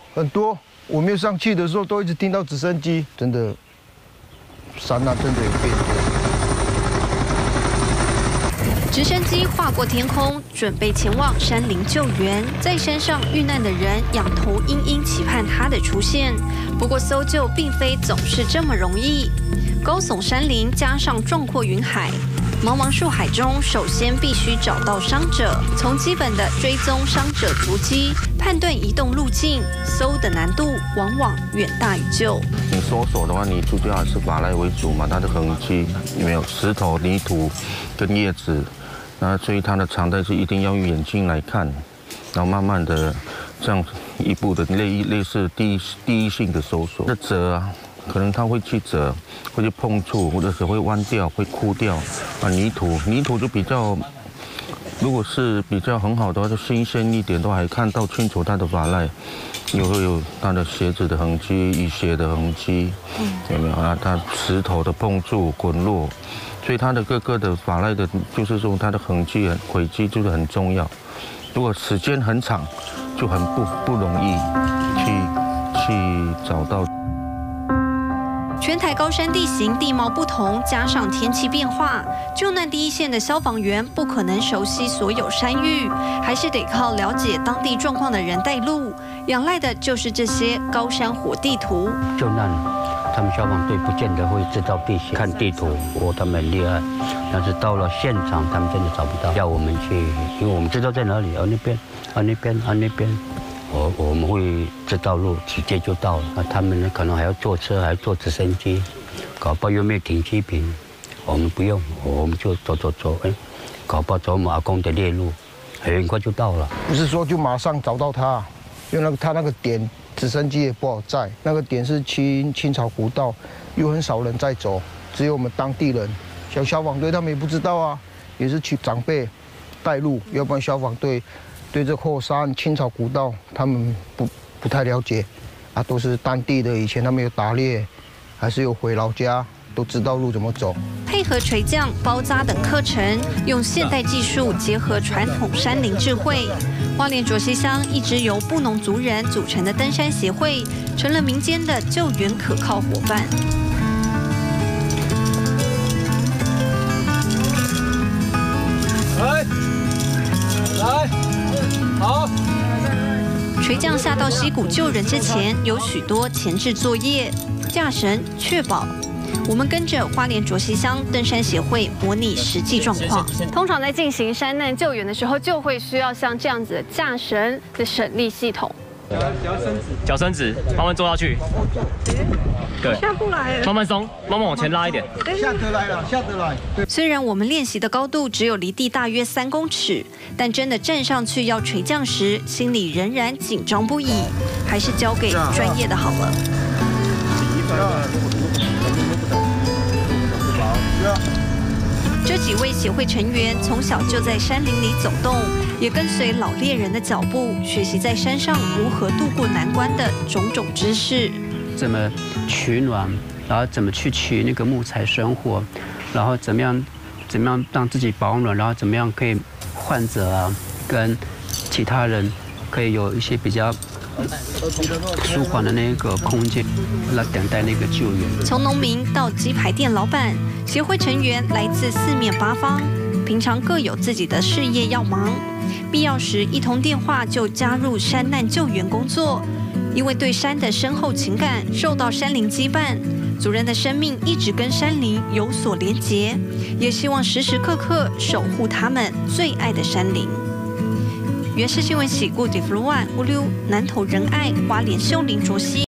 很多。我没有上去的时候，都一直听到直升机，真的，山难真的有变多。 直升机划过天空，准备前往山林救援。在山上遇难的人仰头殷殷期盼他的出现。不过搜救并非总是这么容易。高耸山林加上壮阔云海，茫茫树海中，首先必须找到伤者，从基本的追踪伤者足迹，判断移动路径，搜的难度往往远大于救。 你搜索的话，你主要还是法赖为主嘛，它的痕迹有没有石头、泥土跟叶子，那所以它的常态是一定要用眼睛来看，然后慢慢的这样一步的类似第一性的搜索。那折啊，可能它会去折，会去碰触，或者是会弯掉、会枯掉啊。泥土就比较。如果是比较很好的话，就新鲜一点，都还看到清楚它的法赖，也会有它的鞋子的痕迹、雨鞋的痕迹，有没有啊？它石头的碰触、滚落，所以它的各个的法赖的，就是说它的痕迹、轨迹就是很重要。如果时间很长，就很不容易去找到。 全台高山地形地貌不同，加上天气变化，救难第一线的消防员不可能熟悉所有山域，还是得靠了解当地状况的人带路，仰赖的就是这些高山火地图。 救难，他们消防队不见得会知道地形，看地图，他们很厉害，但是到了现场，他们真的找不到，要我们去，因为我们知道在哪里，那边，那边。我们会知道路，直接就到了。那他们呢，可能还要坐车，还要坐直升机，搞不好又没有停机坪。我们不用，我们就走，搞不好走我们阿公的猎路，很快就到了。 不是说就马上找到他，因为他那个点直升机也不好载，那个点是青草古道，又很少人在走，只有我们当地人，像消防队他们也不知道啊，也是去长辈带路，要不然消防队。对这后山青草古道，他们不太了解，啊，都是当地的，以前他们有打猎，还是有回老家，都知道路怎么走。 配合垂降、包扎等课程，用现代技术结合传统山林智慧，花莲卓溪乡一支由布农族人组成的登山协会，成了民间的救援可靠伙伴。 来。好。 垂降下到溪谷救人之前，有许多前置作业，架绳、确保。我们跟着花莲卓溪乡登山协会模拟实际状况。 通常在进行山难救援的时候，就会需要像这样子的架绳的省力系统。 脚伸直，慢慢坐下去。对， 下不来了， 慢慢松，慢慢往前拉一点。 下得来。 虽然我们练习的高度只有离地大约3公尺，但真的站上去要垂降时，心里仍然紧张不已，还是交给专业的好了。这几位协会成员从小就在山林里走动，也跟随老猎人的脚步，学习在山上如何度过难关的种种知识。 怎么取暖，然后怎么去取那个木材生火，然后怎么样让自己保暖，然后怎么样可以患者啊跟其他人可以有一些比较舒缓的那个空间来等待那个救援。 从农民到鸡排店老板，协会成员来自4面8方，平常各有自己的事业要忙，必要时一通电话就加入山难救援工作。因为对山的深厚情感受到山林羁绊，族人的生命一直跟山林有所连结，也希望时时刻刻守护他们最爱的山林。原视新闻喜故地弗鲁万乌溜南投仁爱花莲秀林卓溪。